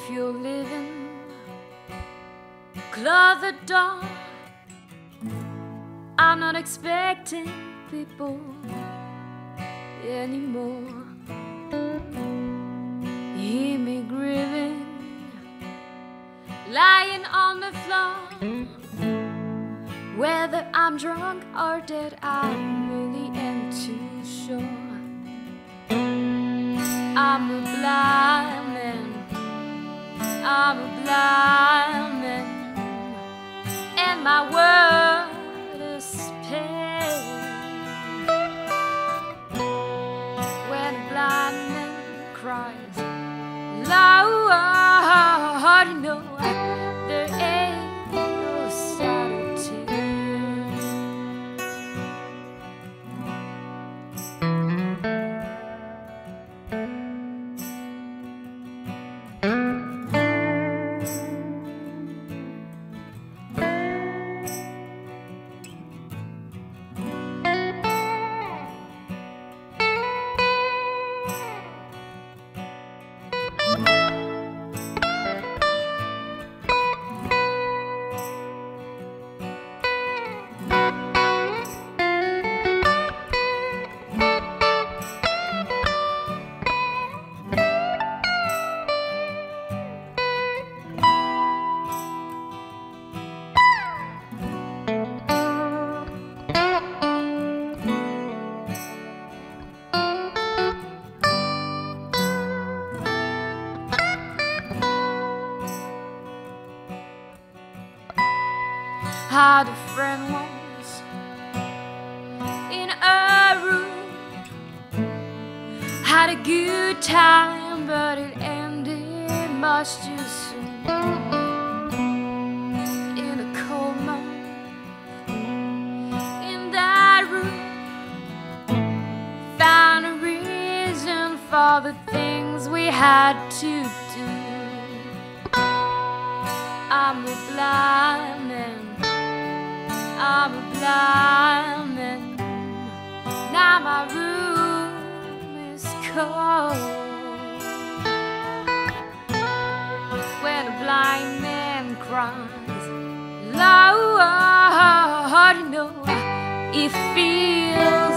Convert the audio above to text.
If you're living, close the door. I'm not expecting people anymore. Hear me grieving, lying on the floor. Whether I'm drunk or dead, I really ain't too sure. I'm a blind man, I'm a blind man, and my world is pain. When a blind man cries loud, you know there ain't no sanity. Had a friend once in a room, had a good time, but it ended much too soon. In a cold month, in that room, found a reason for the things we had to do. I'm a blind man, I'm a blind man. Now my room is cold. When a blind man cries loud, you know it feels